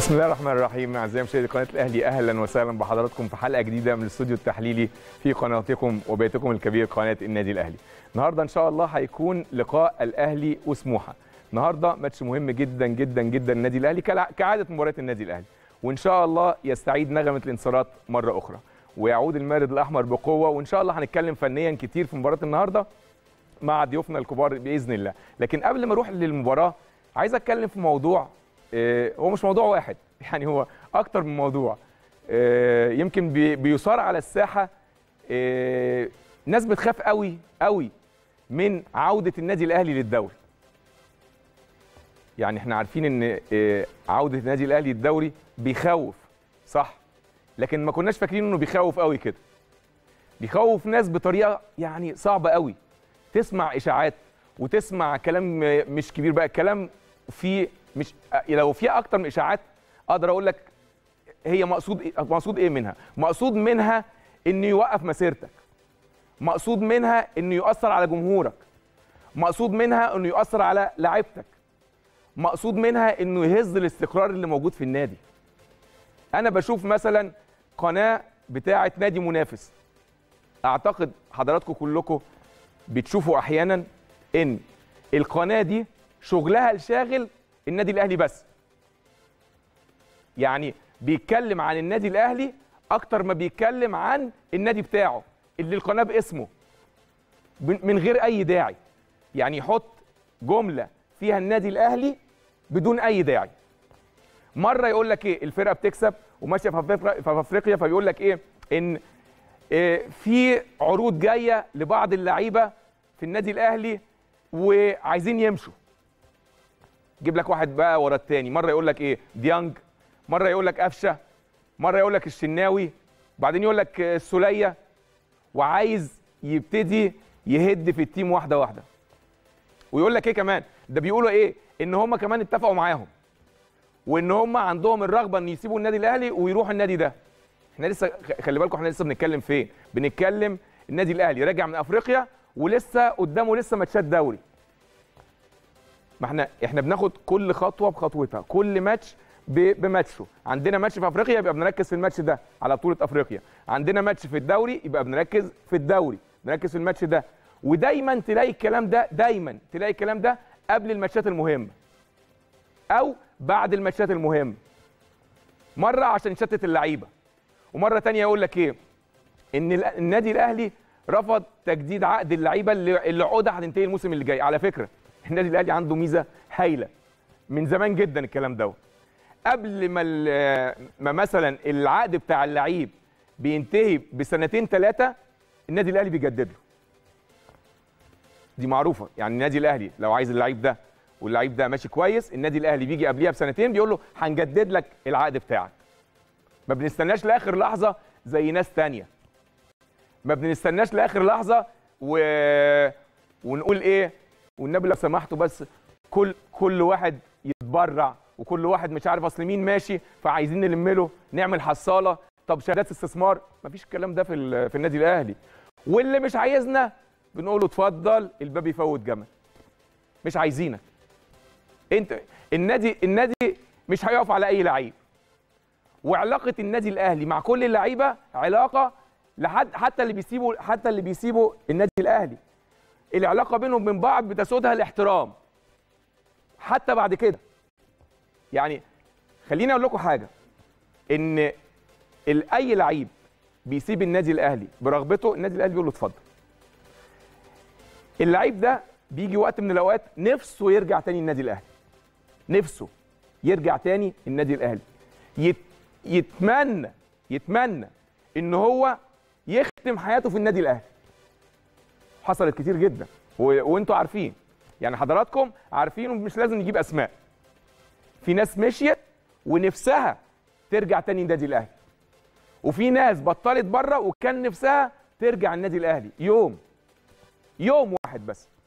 بسم الله الرحمن الرحيم. اعزائي مشاهدي قناه الاهلي، اهلا وسهلا بحضراتكم في حلقه جديده من الاستوديو التحليلي في قناتكم وبيتكم الكبير قناه النادي الاهلي. النهارده ان شاء الله هيكون لقاء الاهلي وسموحه. النهارده ماتش مهم جدا جدا جدا النادي الاهلي كعاده مباريات النادي الاهلي، وان شاء الله يستعيد نغمه الانتصارات مره اخرى ويعود المارد الاحمر بقوه، وان شاء الله هنتكلم فنيا كتير في مباراه النهارده مع ضيوفنا الكبار باذن الله. لكن قبل ما اروح للمباراه عايز اتكلم في موضوع هو مش موضوع واحد، يعني هو اكتر من موضوع. يمكن بيثار على الساحه. ناس بتخاف قوي قوي من عوده النادي الاهلي للدوري. يعني احنا عارفين ان عوده النادي الاهلي للدوري بيخوف، صح؟ لكن ما كناش فاكرين انه بيخوف قوي كده. بيخوف ناس بطريقه يعني صعبه قوي. تسمع اشاعات وتسمع كلام مش كبير بقى، الكلام فيه مش لو في اكتر من اشاعات اقدر اقول لك هي مقصود ايه منها؟ مقصود منها انه يوقف مسيرتك، مقصود منها انه يؤثر على جمهورك، مقصود منها انه يؤثر على لاعيبتك، مقصود منها انه يهز الاستقرار اللي موجود في النادي. انا بشوف مثلا قناه بتاعه نادي منافس، اعتقد حضراتكم كلكم بتشوفوا احيانا ان القناه دي شغلها الشاغل النادي الاهلي بس. يعني بيتكلم عن النادي الاهلي اكتر ما بيتكلم عن النادي بتاعه اللي القناه باسمه من غير اي داعي. يعني يحط جمله فيها النادي الاهلي بدون اي داعي. مره يقول لك ايه؟ الفرقه بتكسب وماشيه في افريقيا، فبيقول لك ايه؟ ان في عروض جايه لبعض اللعيبه في النادي الاهلي وعايزين يمشوا. جيب لك واحد بقى ورا الثاني، مره يقول لك ايه؟ ديانج، مره يقول لك قفشه، مره يقول لك الشناوي، بعدين يقول لك السوليه، وعايز يبتدي يهد في التيم واحده واحده. ويقول لك ايه كمان؟ ده بيقولوا ايه؟ ان هم كمان اتفقوا معاهم وان هم عندهم الرغبه ان يسيبوا النادي الاهلي ويروحوا النادي ده. احنا لسه خلي بالكم، احنا لسه بنتكلم فين؟ بنتكلم النادي الاهلي راجع من افريقيا ولسه قدامه لسه ماتشات دوري. ما احنا بناخد كل خطوه بخطوتها، كل ماتش بماتشه. عندنا ماتش في افريقيا يبقى بنركز في الماتش ده على بطوله افريقيا، عندنا ماتش في الدوري يبقى بنركز في الدوري، بنركز في الماتش ده. ودايما تلاقي الكلام ده، دايما تلاقي الكلام ده قبل الماتشات المهمه او بعد الماتشات المهمه. مره عشان يشتت اللعيبه، ومره ثانيه يقول لك ايه؟ ان النادي الاهلي رفض تجديد عقد اللعيبه اللي عقودها هتنتهي الموسم اللي جاي. على فكره النادي الاهلي عنده ميزه هايله من زمان جدا، الكلام ده قبل ما مثلا العقد بتاع اللعيب بينتهي بسنتين ثلاثه النادي الاهلي بيجدد له. دي معروفه، يعني النادي الاهلي لو عايز اللعيب ده واللعيب ده ماشي كويس، النادي الاهلي بيجي قبليها بسنتين بيقول له هنجدد لك العقد بتاعك. ما بنستناش لاخر لحظه زي ناس ثانيه. ما بنستناش لاخر لحظه ونقول ايه؟ والنبي لو سمحتوا بس كل واحد يتبرع، وكل واحد مش عارف اصل مين ماشي فعايزين نلم له نعمل حصاله، طب شهادات استثمار. مفيش الكلام ده في النادي الاهلي. واللي مش عايزنا بنقول له اتفضل الباب يفوت جمل. مش عايزينك انت. النادي مش هيقف على اي لعيب. وعلاقه النادي الاهلي مع كل اللعيبه علاقه حتى اللي بيسيبوا النادي الاهلي، العلاقه بينهم من بعض بتسودها الاحترام حتى بعد كده. يعني خليني اقول لكم حاجه، ان اي لعيب بيسيب النادي الاهلي برغبته النادي الاهلي بيقول له اتفضل. اللعيب ده بيجي وقت من الاوقات نفسه يرجع تاني النادي الاهلي، نفسه يرجع تاني النادي الاهلي، يتمنى ان هو يختم حياته في النادي الاهلي. حصلت كتير جدا وانتوا عارفين، يعني حضراتكم عارفين ومش لازم نجيب اسماء. في ناس مشيت ونفسها ترجع تاني النادي الاهلي، وفي ناس بطلت بره وكان نفسها ترجع النادي الاهلي يوم واحد بس.